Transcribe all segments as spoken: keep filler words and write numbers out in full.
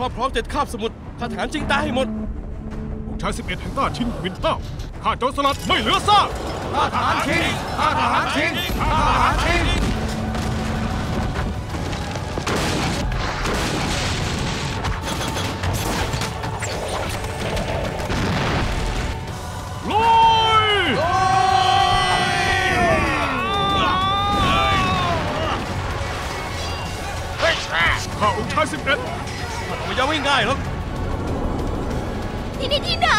รอบพร้อมเจ็ดคาบสมุทรข้าทหารจริงตายให้หมดองค์ชายสิบเอ็ดแห่งต้าชินวินเต้าข้าโจรสลัดไม่เหลือซากข้าทหารชิงข้าทหารชิงข้าทหารชิงข้าองค์ชายสิบเอ็ดมันไม่ยอมง่ายๆหรอกที่นี่ที่ไหน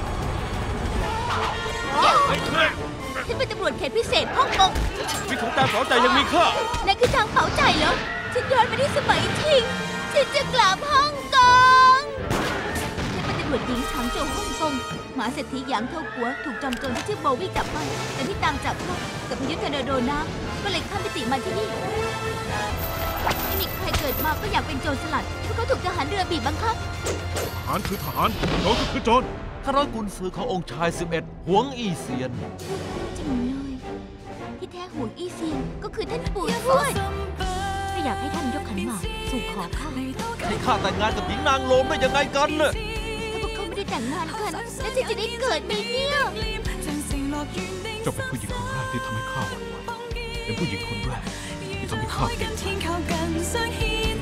ฉันเป็นตำรวจเขตพิเศษฮ่องกงวิถีตามเผาใจยังมีค่านั่นคือทางเผาใจเหรอฉันย้อนมาที่สมัยชิงฉันจะกลับฮ่องกงฉันเป็นตำรวจหญิงฉางโจวฮ่องกงหมาเศรษฐีหยางเท่ากัวถูกจอมโจรที่ชื่อโบวี่จับไปแต่ที่ตามจับเขากับพายุทอร์นาโดน้ำก็เลยข้ามมิติมาที่นี่ไม่มีใครเกิดมาก็อยากเป็นโจรสลัดเพราะเขาถูกทหารเรือบีบบังคับทหารคือทหารโจรก็คือโจรข้าร้อยกุนซือขององค์ชายสิบเอ็ดหวงอี้เซียนจริงเลยที่แท้หวงอี้เซียนก็คือท่านปู่ทวดไม่อยากให้ท่านยกขันหมากสู่ขอข้าให้ข้าแต่งงานกับหญิงนางโลมได้ยังไงกันเน่ะถ้าพวกเขาไม่ได้แต่งงานกันแล้วฉันจะได้เกิดไหมเนี่ยเจ้าเป็นผู้หญิงคนแรกที่ทำให้ข้าหวั่นไหวเป็นผู้หญิงคนแรกที่ทำให้ข้าเปลี่ยนความรักทั้งสองค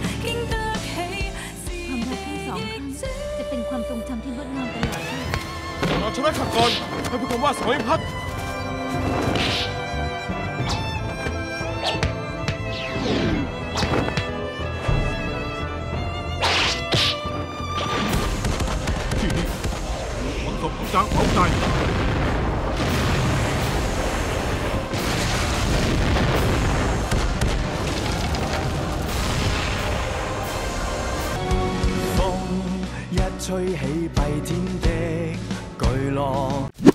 รั้งจะเป็นความทรงจำที่งดงามตลอดไปเราชนะข้าก่อนให้พูดคำว่าสมัยพักที่นี่วังศพของจางเผาใจ吹起蔽天的巨浪。